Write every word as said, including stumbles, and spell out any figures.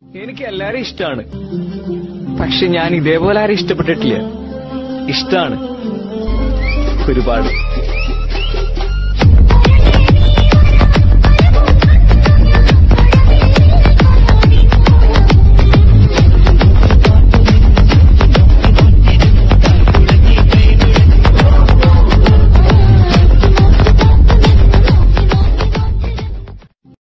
എനിക്ക് എല്ലാരും ഇഷ്ടമാണ്. പക്ഷെ ഞാൻ ഇതേപോലെ ആരും ഇഷ്ടപ്പെട്ടിട്ടില്ല. ഇഷ്ടമാണ് ഒരുപാട്.